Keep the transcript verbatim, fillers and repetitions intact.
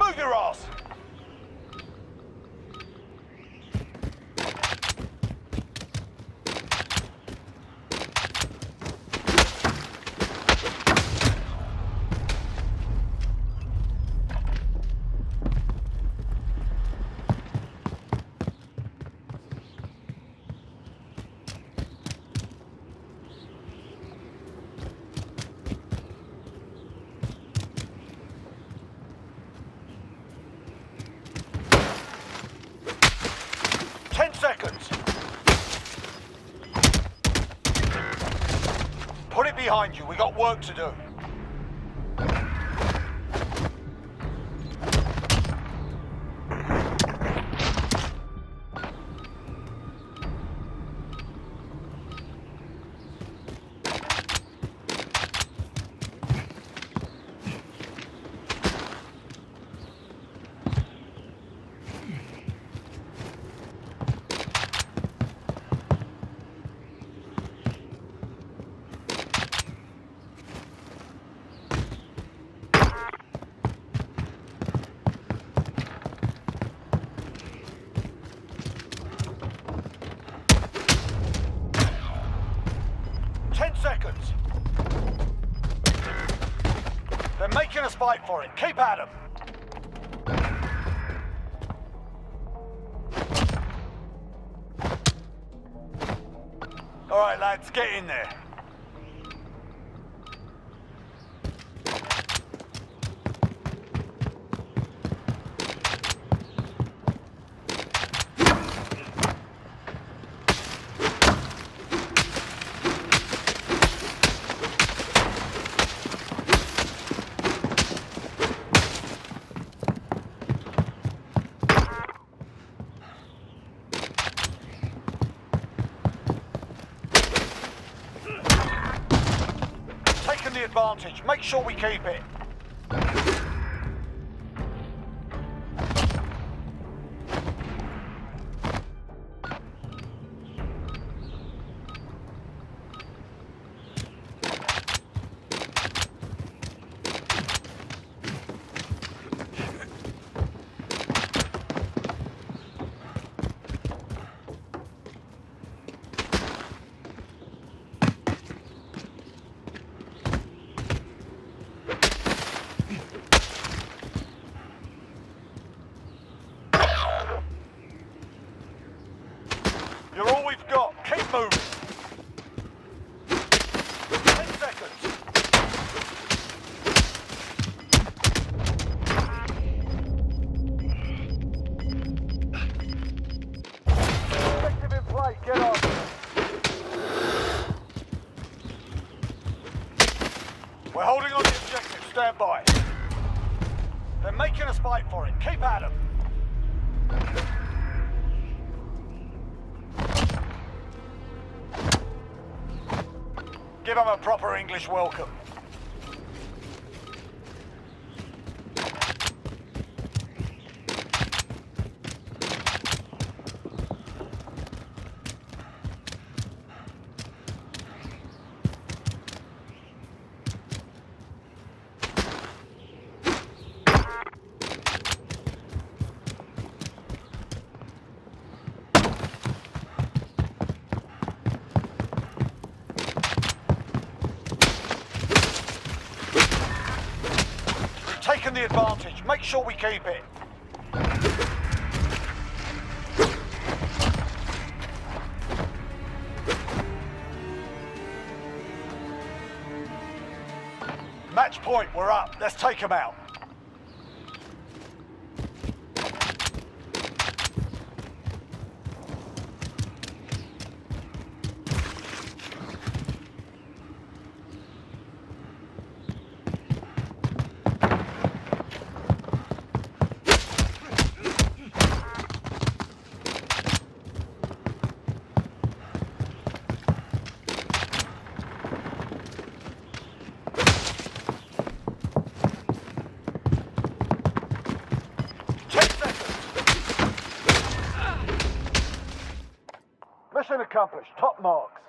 Move your ass! Ten seconds. Put it behind you. We got work to do. Ten seconds. They're making us fight for it. Keep at them. All right, lads, get in there. The advantage. Make sure we keep it. You're all we've got. Keep moving. Ten seconds. Objective in play. Get on. We're holding on the objective. Stand by. They're making us fight for it. Keep at them. Give them a proper English welcome. Taking the advantage. Make sure we keep it. Match point. We're up. Let's take them out. Mission accomplished. Top marks.